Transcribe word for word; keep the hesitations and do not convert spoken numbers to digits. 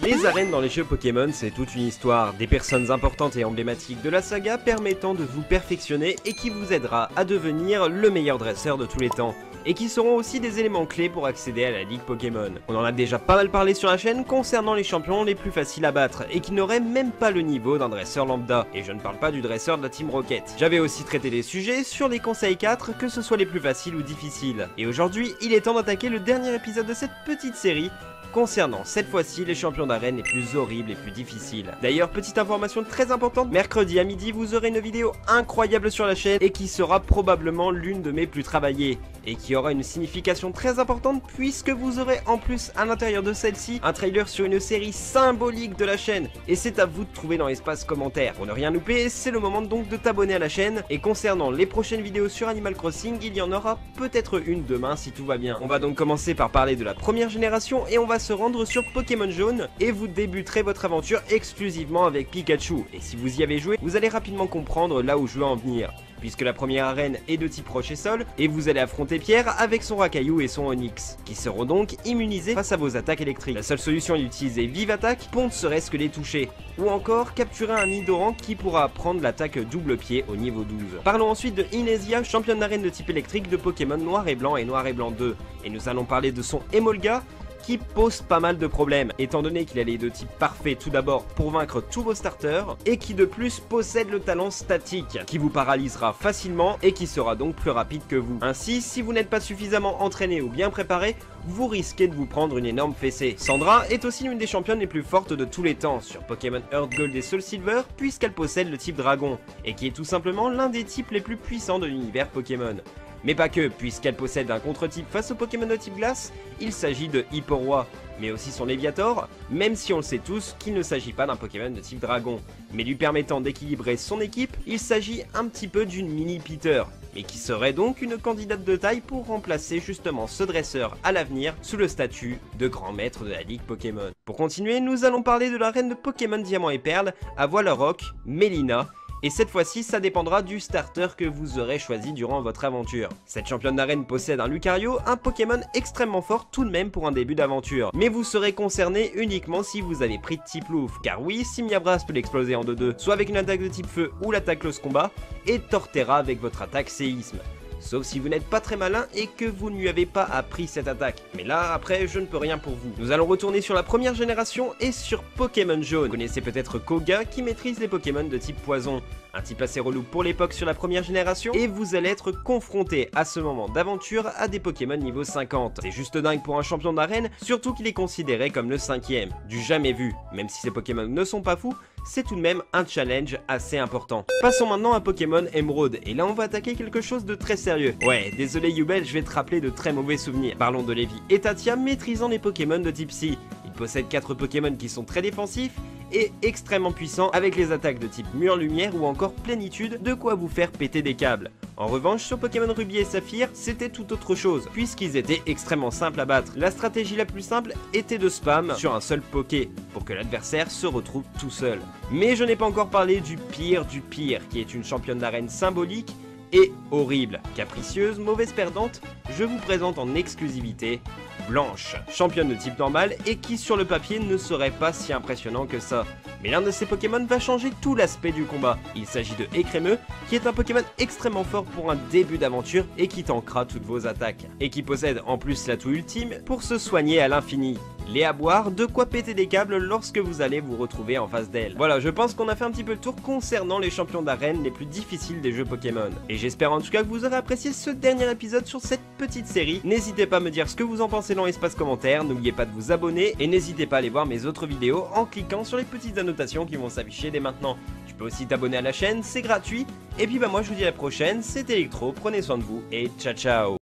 Les arènes dans les jeux Pokémon, c'est toute une histoire, des personnes importantes et emblématiques de la saga permettant de vous perfectionner et qui vous aidera à devenir le meilleur dresseur de tous les temps. Et qui seront aussi des éléments clés pour accéder à la Ligue Pokémon. On en a déjà pas mal parlé sur la chaîne concernant les champions les plus faciles à battre et qui n'auraient même pas le niveau d'un dresseur lambda. Et je ne parle pas du dresseur de la Team Rocket. J'avais aussi traité des sujets sur les conseils quatre, que ce soit les plus faciles ou difficiles. Et aujourd'hui, il est temps d'attaquer le dernier épisode de cette petite série concernant cette fois-ci les champions d'arène les plus horribles et plus difficiles. D'ailleurs, petite information très importante, mercredi à midi vous aurez une vidéo incroyable sur la chaîne et qui sera probablement l'une de mes plus travaillées et qui aura une signification très importante puisque vous aurez en plus à l'intérieur de celle-ci un trailer sur une série symbolique de la chaîne et c'est à vous de trouver dans l'espace commentaire. Pour ne rien louper, c'est le moment donc de t'abonner à la chaîne et concernant les prochaines vidéos sur Animal Crossing, il y en aura peut-être une demain si tout va bien. On va donc commencer par parler de la première génération et on va se rendre sur Pokémon Jaune et vous débuterez votre aventure exclusivement avec Pikachu. Et si vous y avez joué, vous allez rapidement comprendre là où je veux en venir. Puisque la première arène est de type roche et sol, et vous allez affronter Pierre avec son Racaillou et son Onix, qui seront donc immunisés face à vos attaques électriques. La seule solution est d'utiliser Vive Attaque pour ne serait-ce que les toucher, ou encore capturer un Nidoran qui pourra prendre l'attaque double pied au niveau douze. Parlons ensuite de Inesia, championne d'arène de type électrique de Pokémon Noir et Blanc et Noir et Blanc deux, et nous allons parler de son Emolga, qui pose pas mal de problèmes, étant donné qu'il a les deux types parfaits tout d'abord pour vaincre tous vos starters, et qui de plus possède le talent statique, qui vous paralysera facilement et qui sera donc plus rapide que vous. Ainsi, si vous n'êtes pas suffisamment entraîné ou bien préparé, vous risquez de vous prendre une énorme fessée. Sandra est aussi l'une des championnes les plus fortes de tous les temps sur Pokémon Earth Gold et Soul Silver, puisqu'elle possède le type dragon, et qui est tout simplement l'un des types les plus puissants de l'univers Pokémon. Mais pas que, puisqu'elle possède un contre-type face au Pokémon de type glace, il s'agit de Hipporoi, mais aussi son Léviator, même si on le sait tous qu'il ne s'agit pas d'un Pokémon de type dragon. Mais lui permettant d'équilibrer son équipe, il s'agit un petit peu d'une mini Peter, mais qui serait donc une candidate de taille pour remplacer justement ce dresseur à l'avenir sous le statut de grand maître de la Ligue Pokémon. Pour continuer, nous allons parler de la reine de Pokémon Diamant et Perle, à voile roc, Mélina. Et cette fois-ci, ça dépendra du starter que vous aurez choisi durant votre aventure. Cette championne d'arène possède un Lucario, un Pokémon extrêmement fort tout de même pour un début d'aventure. Mais vous serez concerné uniquement si vous avez pris de type Louf, car oui, Simiabras peut l'exploser en deux deux, soit avec une attaque de type feu ou l'attaque close combat, et Torterra avec votre attaque séisme. Sauf si vous n'êtes pas très malin et que vous ne lui avez pas appris cette attaque. Mais là, après, je ne peux rien pour vous. Nous allons retourner sur la première génération et sur Pokémon Jaune. Vous connaissez peut-être Koga qui maîtrise les Pokémon de type poison. Un type assez relou pour l'époque sur la première génération. Et vous allez être confronté à ce moment d'aventure à des Pokémon niveau cinquante. C'est juste dingue pour un champion d'arène, surtout qu'il est considéré comme le cinquième. Du jamais vu. Même si ces Pokémon ne sont pas fous, c'est tout de même un challenge assez important. Passons maintenant à Pokémon Emeraude, et là on va attaquer quelque chose de très sérieux. Ouais, désolé Yubel, je vais te rappeler de très mauvais souvenirs. Parlons de Lévi et Tatia maîtrisant les Pokémon de type Psy. Ils possèdent quatre Pokémon qui sont très défensifs et extrêmement puissants avec les attaques de type Mur Lumière ou encore Plénitude, de quoi vous faire péter des câbles. En revanche, sur Pokémon Ruby et Saphir, c'était tout autre chose, puisqu'ils étaient extrêmement simples à battre. La stratégie la plus simple était de spam sur un seul Poké, pour que l'adversaire se retrouve tout seul. Mais je n'ai pas encore parlé du pire du pire, qui est une championne d'arène symbolique et horrible. Capricieuse, mauvaise perdante, je vous présente en exclusivité Blanche, championne de type normal et qui sur le papier ne serait pas si impressionnant que ça. Mais l'un de ces Pokémon va changer tout l'aspect du combat. Il s'agit de Écrémeux, qui est un Pokémon extrêmement fort pour un début d'aventure et qui tankera toutes vos attaques. Et qui possède en plus l'atout ultime pour se soigner à l'infini. Les aboires, de quoi péter des câbles lorsque vous allez vous retrouver en face d'elle. Voilà, je pense qu'on a fait un petit peu le tour concernant les champions d'arène les plus difficiles des jeux Pokémon. Et j'espère en tout cas que vous aurez apprécié ce dernier épisode sur cette petite série. N'hésitez pas à me dire ce que vous en pensez dans l'espace commentaire, n'oubliez pas de vous abonner et n'hésitez pas à aller voir mes autres vidéos en cliquant sur les petites annotations qui vont s'afficher dès maintenant. Tu peux aussi t'abonner à la chaîne, c'est gratuit. Et puis bah moi je vous dis à la prochaine, c'était Electro, prenez soin de vous et ciao ciao.